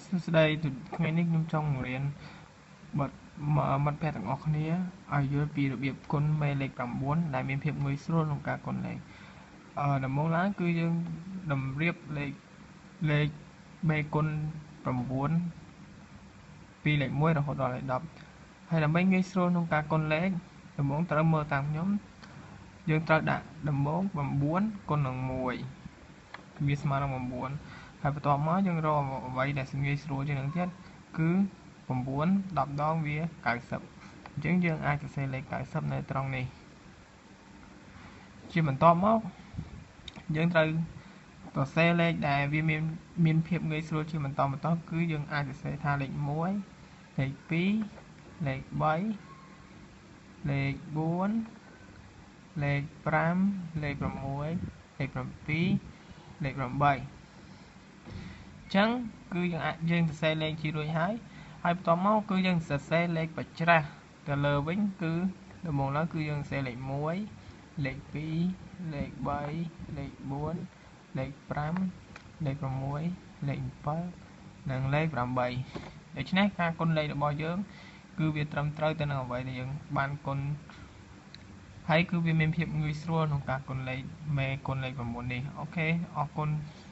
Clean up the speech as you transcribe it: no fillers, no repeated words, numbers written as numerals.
đây tụi ngày nay nhung trongរៀน bật mà mặt phe thằng ngọc này ở dưới bịរបៀប គុណ មេលេខ 9 ដែលមានភាពងាយស្រួលក្នុងការគុណលេខដំបូងឡើងគឺយើងតម្រៀបលេខមេគុណ 9 ពីលេខ 1 រហូតដល់លេខ 10 ហើយដើម្បីងាយស្រួលក្នុងការគុណលេខដំបូងត្រូវមើលតាមខ្ញុំយើងត្រូវដាក់ដំបូង 9 គុណនឹង 1 វាស្មើនឹង 9 ហើយបន្ទាប់មកយើងរកអ្វីដែលងាយស្រួលជាងនឹងទៀតគឺ 9 10 ដងវា 90 អញ្ចឹងយើងអាចសរសេរលេខ 90 នៅត្រង់នេះជាបន្តមកយើងត្រូវសរសេរលេខដែលវាមានភាពងាយស្រួលជាបន្តគឺយើងអាចសរសេរថាលេខ 1 លេខ 2 លេខ 3 លេខ 4 លេខ 5 លេខ 6 លេខ 7 លេខ 8 អញ្ចឹងគឺយើងសរសេរលេខជារួចហើយបន្ទាប់មកគឺយើងសរសេរលេខបច្ច្រាស់ទៅលើវិញគឺដំបូងឡើយគឺយើងសរសេរលេខ 1 លេខ 2 លេខ 3 លេខ 4 លេខ 5 លេខ 6 លេខ 7 និងលេខ 8 ដូច្នេះការគុណលេខរបស់យើងគឺវាត្រឹមត្រូវទៅនឹងអ្វីដែលយើងបានគុណហើយគឺវាមានភាពងាយស្រួលក្នុងការគុណលេខមេគុណលេខ 9 នេះអូខេអរគុណ